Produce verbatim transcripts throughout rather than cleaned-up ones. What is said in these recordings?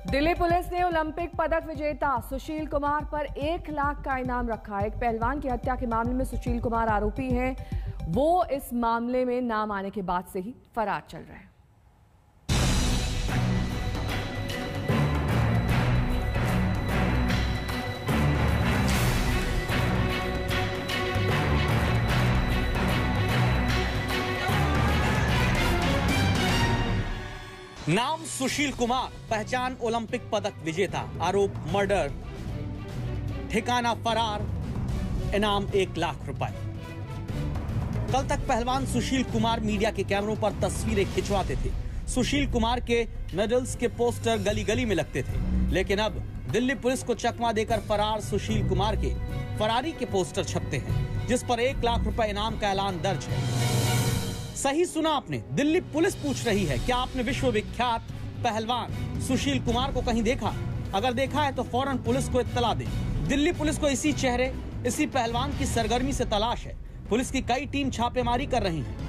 Delhi police ने Olympic पदक विजेता सुशील कुमार पर एक लाख का इनाम रखा। एक पहलवान की हत्या के मामले में सुशील कुमार आरोपी हैं। वो इस मामले में नाम आने के बाद से ही फरार चल रहे हैं। नाम सुशील कुमार, पहचान ओलंपिक पदक विजेता, आरोप मर्डर, ठिकाना फरार, इनाम एक लाख रुपए। कल तक पहलवान सुशील कुमार मीडिया के कैमरों पर तस्वीरें खिंचवाते थे। सुशील कुमार के मेडल्स के पोस्टर गली गली में लगते थे, लेकिन अब दिल्ली पुलिस को चकमा देकर फरार सुशील कुमार के फरारी के पोस्टर छपते हैं, जिस पर एक लाख रुपए इनाम का ऐलान दर्ज है। सही सुना आपने, दिल्ली पुलिस पूछ रही है, क्या आपने विश्व विख्यात पहलवान सुशील कुमार को कहीं देखा? अगर देखा है तो फौरन पुलिस को इत्तला दे। दिल्ली पुलिस को इसी चेहरे, इसी पहलवान की सरगर्मी से तलाश है। पुलिस की कई टीम छापेमारी कर रही है।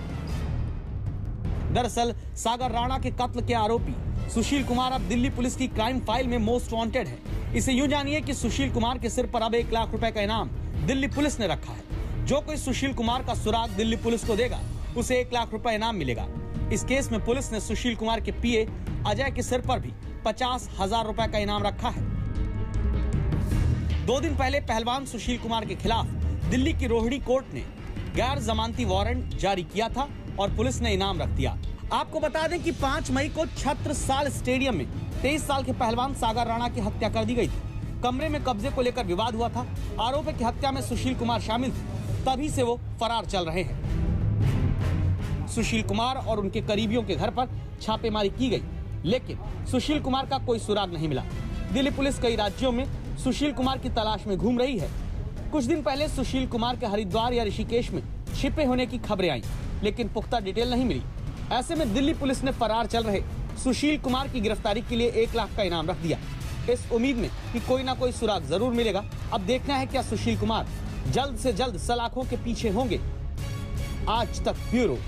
दरअसल सागर राणा के कत्ल के आरोपी सुशील कुमार अब दिल्ली पुलिस की क्राइम फाइल में मोस्ट वांटेड है। इसे यूं जानिए कि सुशील कुमार के सिर पर अब एक लाख रुपए का इनाम दिल्ली पुलिस ने रखा है। जो कोई सुशील कुमार का सुराग दिल्ली पुलिस को देगा, उसे एक लाख रुपए इनाम मिलेगा। इस केस में पुलिस ने सुशील कुमार के पीए अजय के सिर पर भी पचास हजार रुपए का इनाम रखा है। दो दिन पहले पहलवान सुशील कुमार के खिलाफ दिल्ली की रोहिणी कोर्ट ने गैर जमानती वारंट जारी किया था और पुलिस ने इनाम रख दिया। आपको बता दें कि पांच मई को छत्रसाल स्टेडियम में तेईस साल के पहलवान सागर राणा की हत्या कर दी गई थी। कमरे में कब्जे को लेकर विवाद हुआ था। आरोप है कि हत्या में सुशील कुमार शामिल थे, तभी से वो फरार चल रहे हैं। सुशील कुमार और उनके करीबियों के घर पर छापेमारी की गई, लेकिन सुशील कुमार का कोई सुराग नहीं मिला। दिल्ली पुलिस कई राज्यों में सुशील कुमार की तलाश में घूम रही है। कुछ दिन पहले सुशील कुमार के हरिद्वार या ऋषिकेश में छिपे होने की खबरें आई, लेकिन पुख्ता डिटेल नहीं मिली। ऐसे में दिल्ली पुलिस ने फरार चल रहे सुशील कुमार की गिरफ्तारी के लिए एक लाख का इनाम रख दिया, इस उम्मीद में कि कोई ना कोई सुराग जरूर मिलेगा। अब देखना है क्या सुशील कुमार जल्द से जल्द सलाखों के पीछे होंगे। आज तक ब्यूरो।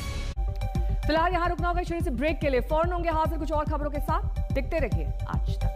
फिलहाल यहां रुकना होगा, शुरू से ब्रेक के लिए फौरन होंगे हाजिर कुछ और खबरों के साथ। देखते रहिए आज तक।